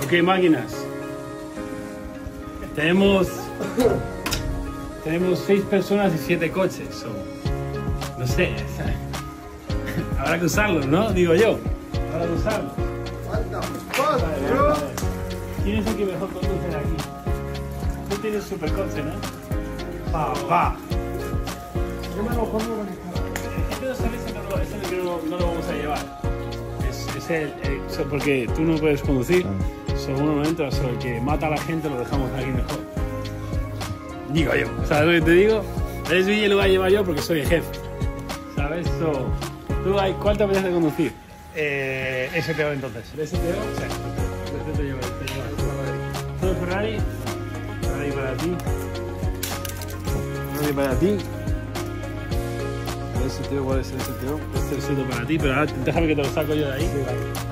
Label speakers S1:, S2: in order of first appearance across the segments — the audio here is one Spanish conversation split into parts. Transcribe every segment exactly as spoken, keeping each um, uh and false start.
S1: Ok, máquinas. Tenemos... Tenemos seis personas y siete coches. So, no sé. Habrá que usarlos, ¿no? Digo yo. Habrá que usarlos. Vale, vale, vale. ¿Quién es el que mejor conduce aquí? Tú tienes supercoche, ¿no? Pa, pa.
S2: Yo me lo pongo con esta.
S1: Ese no, ese no, no lo vamos a llevar. Es, es el, el, porque tú no puedes conducir. Son unos momentos sobre el que mata a la gente, lo dejamos aquí mejor. Digo yo. ¿Sabes lo que te digo? El S V J lo voy a llevar yo porque soy el jefe. ¿Sabes? So, ¿tú cuál te apetece conducir?
S2: Eh, S T O entonces.
S1: ¿El S T O? Sí. Te llevo, te llevo. ¿Todo Ferrari? Ferrari para ti. Ferrari para ti. ¿El S T O? ¿Cuál es el S T O? Este es el para ti, pero ahora déjame que te lo saco yo de ahí. Sí, vale.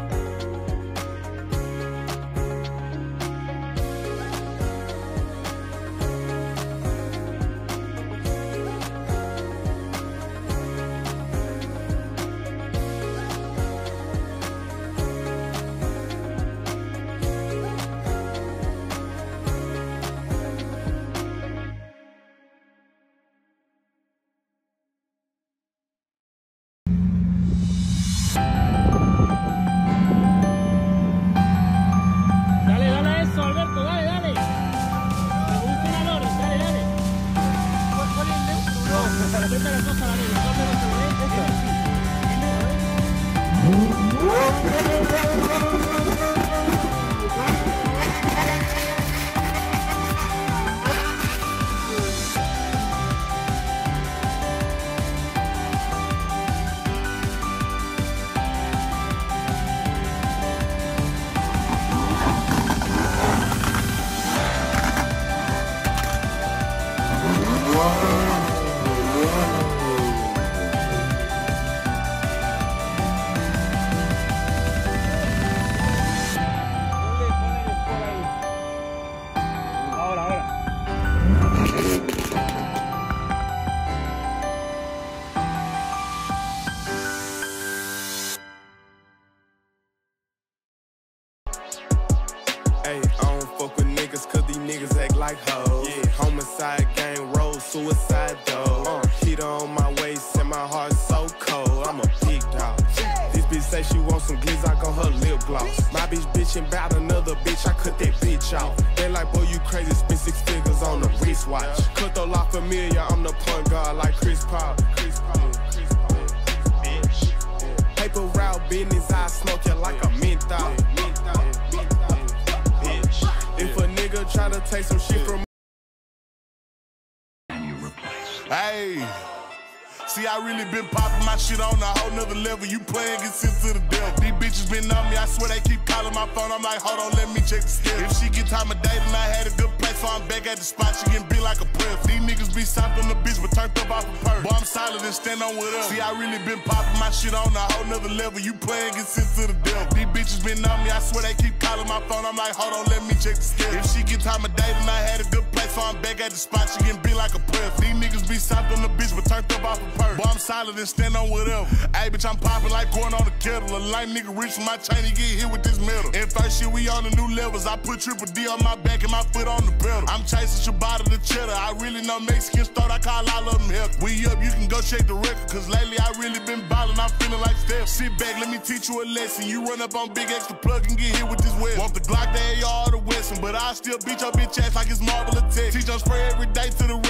S3: Like hoes, yeah. Homicide, gang roll, suicide though. Uh, heat on my waist and my heart so cold. I'm a big dog. This bitch say she wants some glizz on her lip gloss. My bitch bitchin' bout another bitch, I cut that bitch off. They like, boy, you crazy, spend six figures on the wristwatch. Cut the La Familia, I'm the point guard like Chris Paul. Chris Paul, Chris Paul, bitch. Paper route business, I smoke you like a menthol. If a nigga try to take some shit from me, and you replace. Hey, see, I really been popping my shit on a whole nother level. You playing, get sent to the devil. These bitches been on me, I swear they keep calling my phone. I'm like, hold on, let me check the schedule. If she get time of day, then I had a good place, so I'm back at the spot. She getting big like a press. These niggas be soft on the bitch, but turned up off a purse. Boy, I'm solid and stand on with us. See, I really been popping my shit on a whole nother level. You playing, get sent to the devil. These bitches been on me, I swear they keep calling my phone. I'm like, hold on, let me check the schedule. If she get time of day, then I had a good place, so I'm back at the spot. She getting big like a press. These niggas be soft on the bitch, but turned up off a purse. Boy, I'm solid and stand on whatever. Hey, bitch, I'm popping like going on the kettle. A lame nigga reach for my chain, he get hit with this metal. And first shit, we on the new levels. I put triple D on my back and my foot on the pedal. I'm chasing Ciabatta the cheddar. I really know Mexicans thought I call all of them help. We up, you can go check the record, cause lately I really been ballin'. I'm feeling like Steph. Sit back, let me teach you a lesson. You run up on Big X to plug and get hit with this web. Want the Glock, the A R, or the Wesson, but I still beat your bitch ass like it's Marvel attack. Teach them spray every day to the